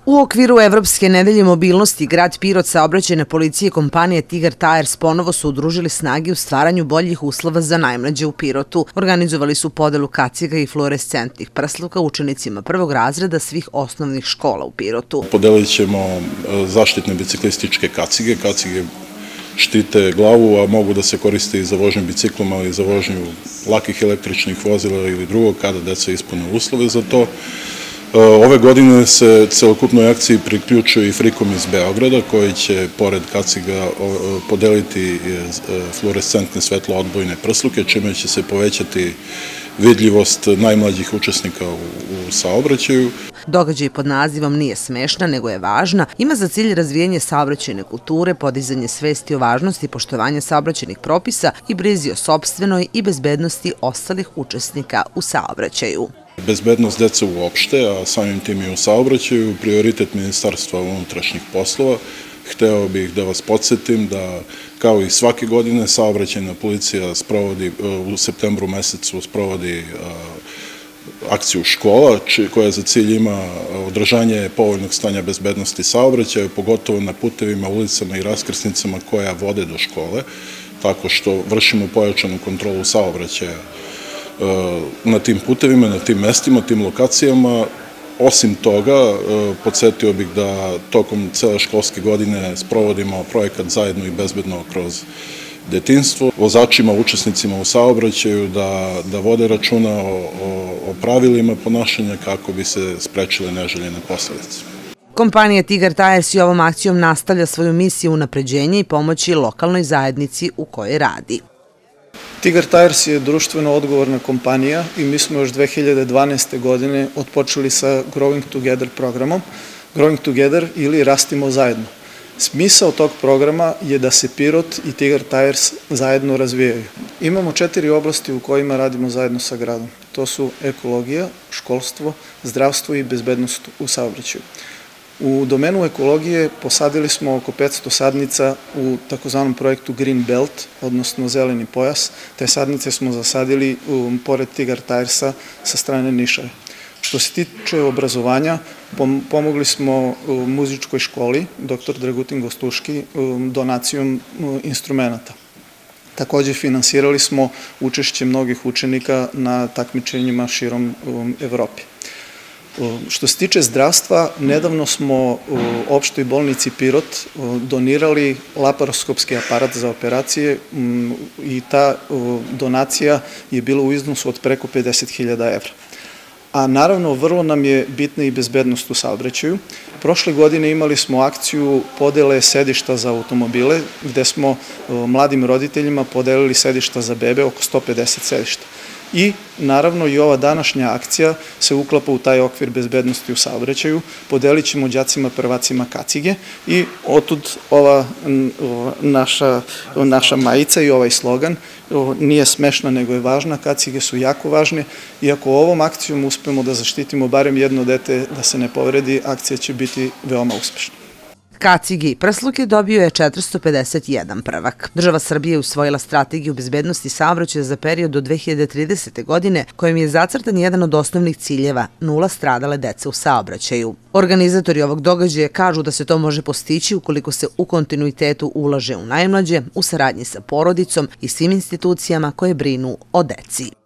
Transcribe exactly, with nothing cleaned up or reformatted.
U okviru Evropske nedelje mobilnosti, grad Pirot, saobraćajna policija i kompanije Tigar Tires ponovo su udružili snage u stvaranju boljih uslova za najmlađe u Pirotu. Organizovali su podelu kaciga i fluorescentnih prsluka učenicima prvog razreda svih osnovnih škola u Pirotu. Podelit ćemo zaštitne biciklističke kacige. Kacige štite glavu, a mogu da se koriste i za vožnju biciklom, ali i za vožnju lakih električnih vozila ili drugog, kada deca ispune uslove za to. Ove godine se celokupnoj akciji priključuje i Frikom iz Beograda, koji će pored kaciga podeliti fluorescentne svetloodbojne prsluke, čime će se povećati vidljivost najmlađih učesnika u saobraćaju. Događaj pod nazivom Nije smešna, nego je važna, ima za cilj razvijanje saobraćajne kulture, podizanje svesti o važnosti poštovanja saobraćajnih propisa i brizi o sopstvenoj i bezbednosti ostalih učesnika u saobraćaju. Bezbednost dece uopšte, a samim tim i u saobraćaju, prioritet Ministarstva unutrašnjih poslova. Hteo bih da vas podsjetim da, kao i svake godine, saobraćajna policija sprovodi, u septembru mesecu sprovodi akciju škola, koja za cilj ima održanje povoljnog stanja bezbednosti saobraćaja, pogotovo na putevima, ulicama i raskrsnicama koja vode do škole, tako što vršimo pojačanu kontrolu saobraćaja na tim putevima, na tim mestima, tim lokacijama. Osim toga, podsjetio bih da tokom cele školske godine sprovodimo projekat Zajedno i bezbedno kroz detinjstvo. Vozačima, učesnicima u saobraćaju da vode računa o pravilima ponašanja kako bi se sprečile neželjene posledice. Kompanija Tigar Tires i ovom akcijom nastavlja svoju misiju unapređenja i pomoći lokalnoj zajednici u kojoj radi. Tigar Tires je društveno odgovorna kompanija i mi smo još dve hiljade dvanaeste. godine otpočeli sa Growing Together programom. Growing Together ili Rastimo zajedno. Smisao tog programa je da se Pirot i Tigar Tires zajedno razvijaju. Imamo četiri oblasti u kojima radimo zajedno sa gradom. To su ekologija, školstvo, zdravstvo i bezbednost u saobraćaju. U domenu ekologije posadili smo oko petsto sadnica u takozvanom projektu Green Belt, odnosno zeleni pojas. Te sadnice smo zasadili pored Tigar Tiresa sa strane Nišave. Što se tiče obrazovanja, pomogli smo muzičkoj školi, doktor Dragutin Gostuški, donacijom instrumenta. Takođe, finansirali smo učešće mnogih učenika na takmičenjima širom Evrope. Što se tiče zdravstva, nedavno smo u opštoj bolnici Pirot donirali laparoskopski aparat za operacije i ta donacija je bila u iznosu od preko pedeset hiljada evra. A naravno, vrlo nam je bitna i bezbednost u saobraćaju. Prošle godine imali smo akciju podele sedišta za automobile, gde smo mladim roditeljima podelili sedišta za bebe, oko sto pedeset sedišta. I naravno i ova današnja akcija se uklapa u taj okvir bezbednosti u saobraćaju. Podelit ćemo đacima prvacima kacige i otud ova naša majica i ovaj slogan Nije smešna, nego je važna. Kacige su jako važne i ako ovom akcijom uspemo da zaštitimo barem jedno dete da se ne povredi, akcija će biti veoma uspešna. Kacige i prsluke dobio je četiristo pedeset jedan prvak. Država Srbije je usvojila strategiju bezbednosti saobraćaja za period do dve hiljade tridesete. godine, kojim je zacrtan jedan od osnovnih ciljeva – nula stradale dece u saobraćaju. Organizatori ovog događaja kažu da se to može postići ukoliko se u kontinuitetu ulaže u najmlađe, u saradnji sa porodicom i svim institucijama koje brinu o deci.